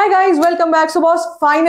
हाय guys, welcome back. So boss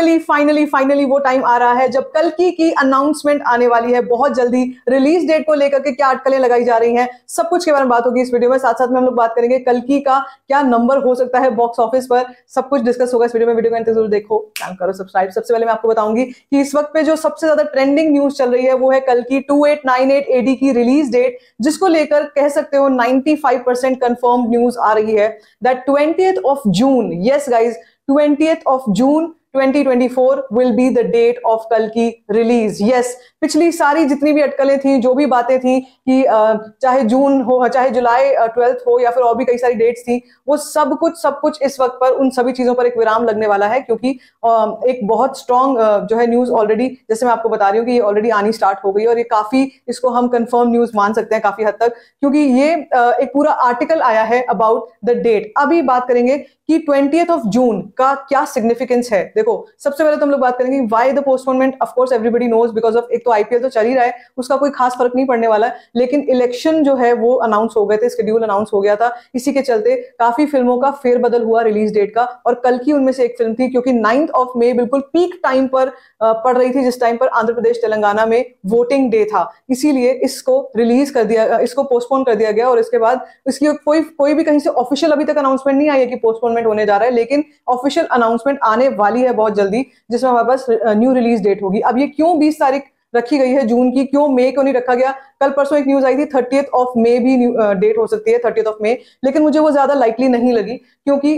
finally वो time आ रहा है जब कल्कि की अनाउंसमेंट आने वाली है बहुत जल्दी। रिलीज डेट को लेकर के क्या अटकलें लगाई जा रही हैं, सब कुछ के बारे में बात होगी इस वीडियो में। साथ साथ में हम लोग बात करेंगे कल्कि का क्या नंबर हो सकता है बॉक्स ऑफिस पर, सब कुछ डिस्कस होगा इस वीडियो में। वीडियो को अंत तक जरूर देखो, चैनल करो सब्सक्राइब। सबसे पहले मैं आपको बताऊंगी कि इस वक्त पे जो सबसे ज्यादा ट्रेंडिंग न्यूज चल रही है वो है कल्कि 2898 AD की रिलीज डेट, जिसको लेकर कह सकते हो 95% कंफर्म न्यूज आ रही है that 20th of June, yes guys, 20th of June 2024 will be the date of कल्कि रिलीज। यस, पिछली सारी जितनी भी अटकलें थी, जो भी बातें थी कि चाहे जून हो चाहे जुलाई 12 हो या फिर और भी कई सारी डेट्स थी, वो सब कुछ इस वक्त पर उन सभी चीजों पर एक विराम लगने वाला है, क्योंकि एक बहुत स्ट्रॉन्ग जो है न्यूज ऑलरेडी, जैसे मैं आपको बता रही हूँ कि ये ऑलरेडी आनी स्टार्ट हो गई और ये काफी, इसको हम कंफर्म न्यूज मान सकते हैं काफी हद तक, क्योंकि ये एक पूरा आर्टिकल आया है अबाउट द डेट। अभी बात करेंगे कि 20th of June का क्या सिग्निफिकेंस है। देखो, सबसे पहले तो हम लोग बात करेंगे why the postponement. Of course everybody knows, because of एक तो आईपीएल तो चल ही रहा है, उसका कोई खास फर्क नहीं पड़ने वाला है, लेकिन इलेक्शन जो है वो अनाउंस हो गए थे, शेड्यूल अनाउंस हो गया था। इसी के चलते काफी फिल्मों का फेरबदल हुआ रिलीज डेट का, और कल्कि उनमें से एक फिल्म थी, क्योंकि 9th of May बिल्कुल पीक टाइम पर पड़ रही थी, जिस टाइम पर आंध्र प्रदेश तेलंगाना में वोटिंग डे था। इसीलिए इसको रिलीज कर दिया, इसको पोस्टपोन कर दिया गया। और इसके बाद इसकी कोई भी कहीं से ऑफिशियल अभी तक अनाउंसमेंट नहीं आई है कि पोस्टपोनमेंट होने जा रहा है, लेकिन ऑफिशियल अनाउंसमेंट आने वाली है बहुत जल्दी, जिसमें हमारे पास न्यू रिलीज डेट होगी। अब ये क्यों 20 तारीख रखी गई है जून की, क्यों मई को नहीं रखा गया? कल परसों एक न्यूज आई थी 30th of May भी डेट हो सकती है, 30th of May, लेकिन मुझे वो ज्यादा लाइकली नहीं लगी, क्योंकि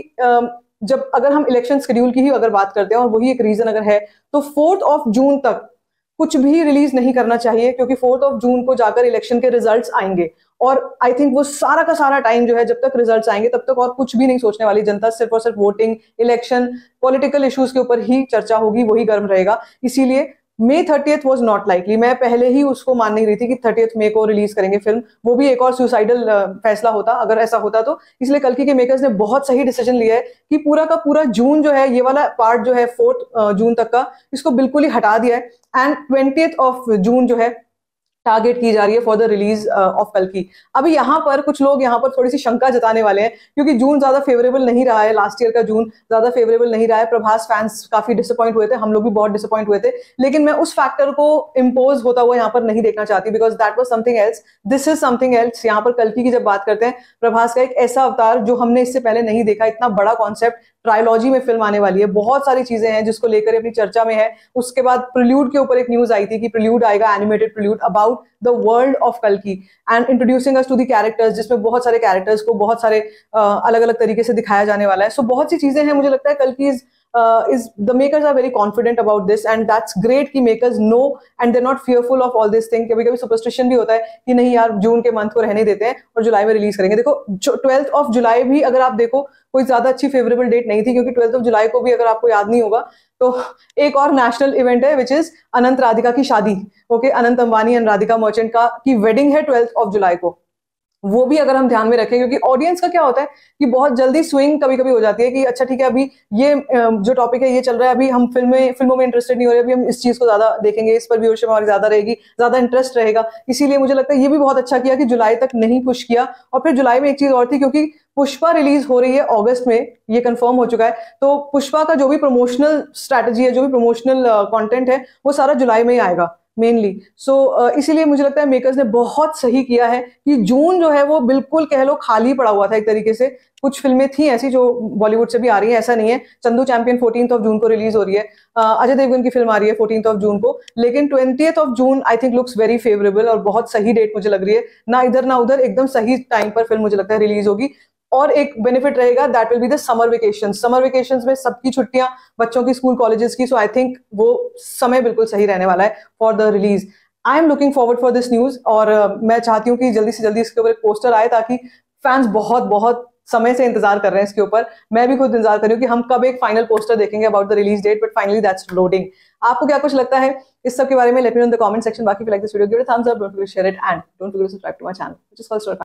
जब अगर हम इलेक्शन शेड्यूल की ही अगर बात करते हैं और वही एक रीजन अगर है, तो 4th of June तक कुछ भी रिलीज नहीं करना चाहिए, क्योंकि 4th of June को जाकर इलेक्शन के रिजल्ट्स आएंगे। और आई थिंक वो सारा का सारा टाइम जो है, जब तक रिजल्ट्स आएंगे तब तक और कुछ भी नहीं सोचने वाली जनता, सिर्फ और सिर्फ वोटिंग, इलेक्शन, पॉलिटिकल इश्यूज के ऊपर ही चर्चा होगी, वही गर्म रहेगा। इसीलिए May 30th was not likely. मैं पहले ही उसको मान नहीं रही थी कि 30th May को रिलीज करेंगे फिल्म, वो भी एक और सुसाइडल फैसला होता अगर ऐसा होता तो। इसलिए कल्कि के मेकर्स ने बहुत सही डिसीजन लिया है कि पूरा का पूरा जून जो है, ये वाला पार्ट जो है 4th जून तक का, इसको बिल्कुल ही हटा दिया है, एंड 20th of June जो है टारगेट की जा रही है फॉर द रिलीज ऑफ कल्कि। अभी यहाँ पर कुछ लोग यहाँ पर थोड़ी सी शंका जताने वाले हैं, क्योंकि जून ज्यादा फेवरेबल नहीं रहा है, लास्ट ईयर का जून ज्यादा फेवरेबल नहीं रहा है। प्रभास फैंस काफी डिसअपॉइंट हुए थे, हम लोग भी बहुत डिसअपॉइंट हुए थे, लेकिन मैं उस फैक्टर को इंपोज होता हुआ यहाँ पर नहीं देखना चाहती, because that was something else, this is something else. यहाँ पर कल्कि की जब बात करते हैं, प्रभास का एक ऐसा अवतार जो हमने इससे पहले नहीं देखा, इतना बड़ा कॉन्सेप्ट, ट्रायलॉजी में फिल्म आने वाली है, बहुत सारी चीजें हैं जिसको लेकर अपनी चर्चा में है। उसके बाद प्रिल्यूड के ऊपर एक न्यूज आई थी कि प्रिल्यूड आएगा, animated prelude about the world of कल्कि and introducing us to the characters, जिसमें बहुत सारे कैरेक्टर्स को बहुत सारे अलग अलग तरीके से दिखाया जाने वाला है। सो बहुत सी चीजें हैं, मुझे लगता है कल्कि is the makers are very confident about this, and that's great कि makers know and they're not fearful of all this thing। कभी कभी सुपरस्टिशन भी होता है कि नहीं यार, जून के मंथ को रहने देते हैं और जुलाई में रिलीज करेंगे। देखो 12th of July भी अगर आप देखो, कोई ज्यादा अच्छी फेवरेबल डेट नहीं थी, क्योंकि 12th of July को भी अगर आपको याद नहीं होगा तो एक और नेशनल इवेंट है, विच इज अनंत राधिका की शादी। ओके, अनंत अंबानी एंड राधिका मर्चेंट का की वेडिंग है 12th of July को। वो भी अगर हम ध्यान में रखें, क्योंकि ऑडियंस का क्या होता है कि बहुत जल्दी स्विंग कभी कभी हो जाती है कि अच्छा ठीक है, अभी ये जो टॉपिक है ये चल रहा है, अभी हम फिल्मों में इंटरेस्टेड नहीं हो रहे, अभी हम इस चीज को ज्यादा देखेंगे, इस पर व्यूअरशिप हमारी ज्यादा रहेगी, ज्यादा इंटरेस्ट रहेगा। इसीलिए मुझे लगता है ये भी बहुत अच्छा किया कि जुलाई तक नहीं पुश किया। और फिर जुलाई में एक चीज और थी, क्योंकि पुष्पा रिलीज हो रही है अगस्त में, ये कंफर्म हो चुका है, तो पुष्पा का जो भी प्रमोशनल स्ट्रैटेजी है, जो भी प्रमोशनल कंटेंट है, वो सारा जुलाई में ही आएगा मेनली। सो इसीलिए मुझे लगता है मेकर्स ने बहुत सही किया है कि जून जो है वो बिल्कुल कह लो खाली पड़ा हुआ था एक तरीके से। कुछ फिल्में थी ऐसी जो बॉलीवुड से भी आ रही है, ऐसा नहीं है। Chandu Champion 14th of June को रिलीज हो रही है, अजय देवगन की फिल्म आ रही है 14th of June को, लेकिन 20th of June I think looks very favourable और बहुत सही डेट मुझे लग रही है। ना इधर ना उधर, एकदम सही टाइम पर फिल्म मुझे लगता है रिलीज होगी। और एक बेनिफिट रहेगा, that will be the summer vacation. Summer vacation में सबकी छुट्टियां, बच्चों की स्कूल कॉलेजेस की, सो आई थिंक वो समय बिल्कुल सही रहने वाला है for the release. I am looking forward for this news, और मैं चाहती हूँ कि जल्दी से जल्दी इसके ऊपर एक पोस्टर आए, ताकि फैंस बहुत बहुत समय से इंतजार कर रहे हैं इसके ऊपर। मैं भी खुद इंतजार कर रही हूँ कि हम कब एक फाइनल पोस्टर देखेंगे about the release date, but finally that's loading. आपको क्या कुछ लगता है इस सब के बारे में? Let me know in the comment section. बाकी like this video, give it a thumbs up, don't forget to share it and don't forget to subscribe to my channel, which is called